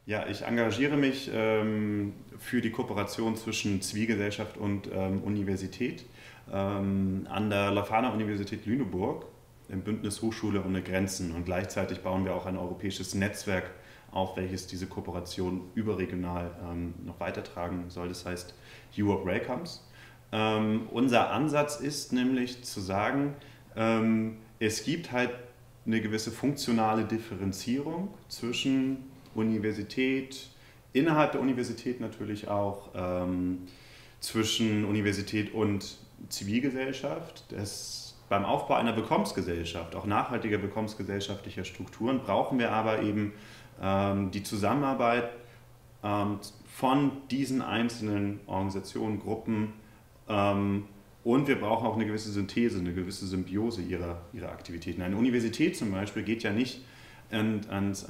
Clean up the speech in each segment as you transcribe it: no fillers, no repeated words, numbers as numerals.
Ja, ich engagiere mich für die Kooperation zwischen Zivilgesellschaft und Universität an der Leuphana Universität Lüneburg im Bündnis Hochschule ohne Grenzen. Und gleichzeitig bauen wir auch ein europäisches Netzwerk auf, welches diese Kooperation überregional noch weitertragen soll. Das heißt Europe Welcomes. Unser Ansatz ist nämlich zu sagen, es gibt halt eine gewisse funktionale Differenzierung zwischen Universität, innerhalb der Universität natürlich auch, zwischen Universität und Zivilgesellschaft. Beim Aufbau einer Willkommensgesellschaft, auch nachhaltiger willkommensgesellschaftlicher Strukturen, brauchen wir aber eben die Zusammenarbeit von diesen einzelnen Organisationen, Gruppen, und wir brauchen auch eine gewisse Synthese, eine gewisse Symbiose ihrer Aktivitäten. Eine Universität zum Beispiel geht ja nicht in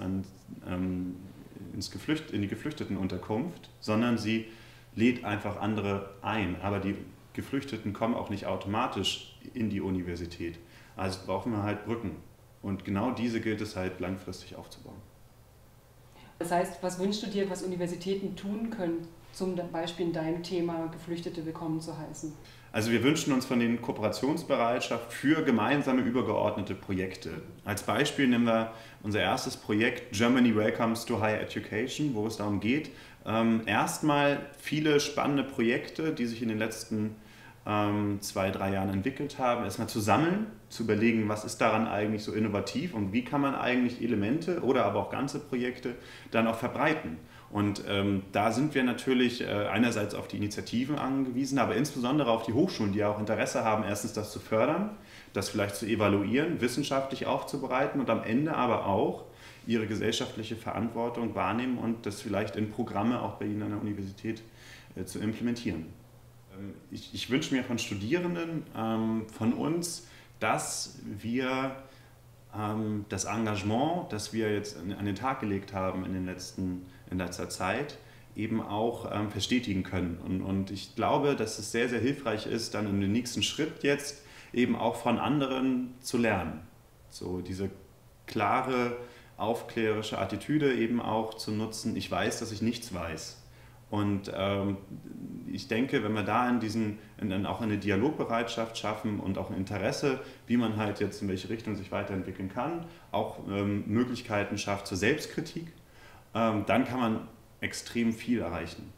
die Geflüchtetenunterkunft, sondern sie lädt einfach andere ein. Aber die Geflüchteten kommen auch nicht automatisch in die Universität. Also brauchen wir halt Brücken. Und genau diese gilt es halt langfristig aufzubauen. Das heißt, was wünschst du dir, was Universitäten tun können, zum Beispiel in deinem Thema Geflüchtete willkommen zu heißen? Also wir wünschen uns von den Kooperationsbereitschaft für gemeinsame übergeordnete Projekte. Als Beispiel nehmen wir unser erstes Projekt Germany Welcomes to Higher Education, wo es darum geht, erstmal viele spannende Projekte, die sich in den letzten 2-3 Jahren entwickelt haben, erstmal zu sammeln, zu überlegen, was ist daran eigentlich so innovativ und wie kann man eigentlich Elemente oder aber auch ganze Projekte dann auch verbreiten. Und da sind wir natürlich einerseits auf die Initiativen angewiesen, aber insbesondere auf die Hochschulen, die ja auch Interesse haben, erstens das zu fördern, das vielleicht zu evaluieren, wissenschaftlich aufzubereiten und am Ende aber auch ihre gesellschaftliche Verantwortung wahrnehmen und das vielleicht in Programme auch bei Ihnen an der Universität zu implementieren. Ich wünsche mir von Studierenden, von uns, dass wir das Engagement, das wir jetzt an den Tag gelegt haben in letzter Zeit, eben auch verstetigen können. Und ich glaube, dass es sehr, sehr hilfreich ist, dann in den nächsten Schritt jetzt eben auch von anderen zu lernen. So diese klare, aufklärerische Attitüde eben auch zu nutzen, ich weiß, dass ich nichts weiß. Und ich denke, wenn wir da auch eine Dialogbereitschaft schaffen und auch ein Interesse, wie man halt jetzt in welche Richtung sich weiterentwickeln kann, auch Möglichkeiten schafft zur Selbstkritik, dann kann man extrem viel erreichen.